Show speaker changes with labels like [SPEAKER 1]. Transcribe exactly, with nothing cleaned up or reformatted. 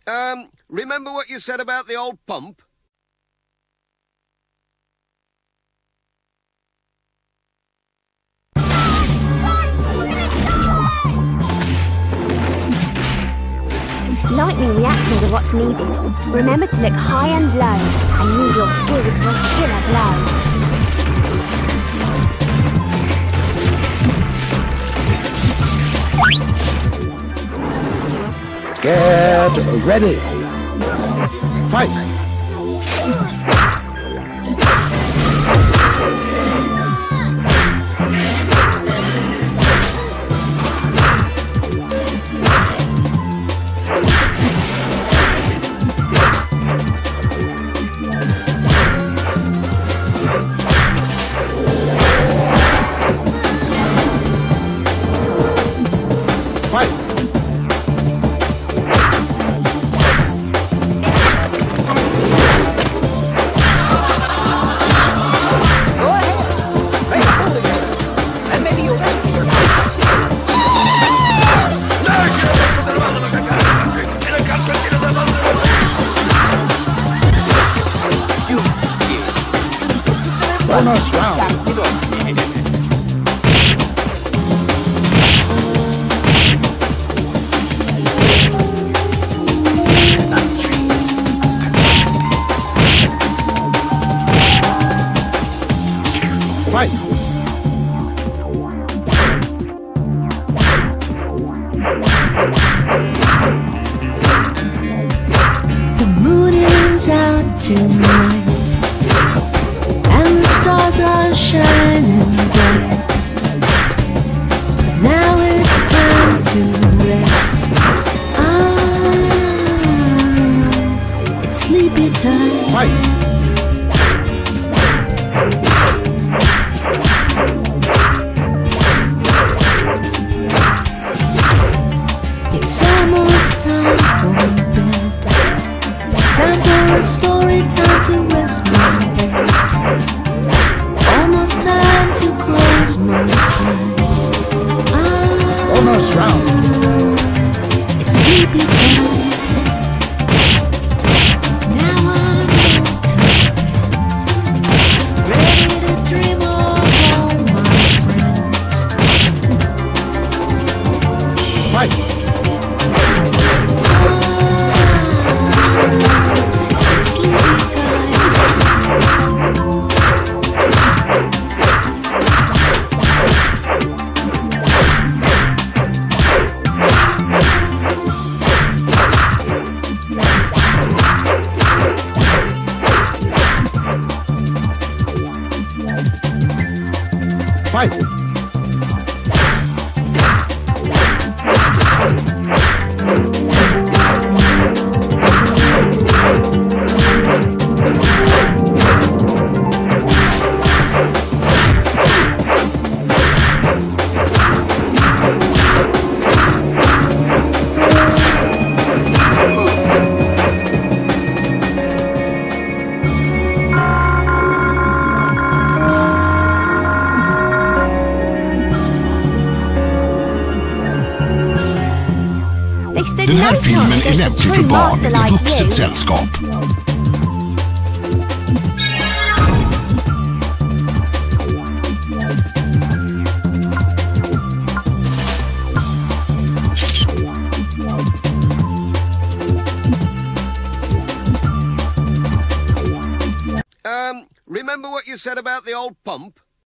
[SPEAKER 1] Um, remember what you said about the old pump?
[SPEAKER 2] Lightning reactions are what's needed. Remember to look high and low, and use your skills for a killer blow.
[SPEAKER 3] Get ready. Fight. Bonus round. Fight.
[SPEAKER 4] The moon is out tonight, stars are shining bright. Now it's time to rest. Ah, it's sleepy time.
[SPEAKER 3] Fight.
[SPEAKER 4] It's almost time for bed. Time for a story, time to rest my head. Almost time to close my eyes. Ah,
[SPEAKER 3] Bonus round.
[SPEAKER 4] it's sleepy time. Now I'm up to ten, ready to dream of all my friends.
[SPEAKER 3] Fight.
[SPEAKER 4] Ah, it's sleepy time.
[SPEAKER 3] Fight.
[SPEAKER 5] Den här filmen är lämplig för barn i vuxet sällskap.
[SPEAKER 1] Um, remember what you said about the old pump?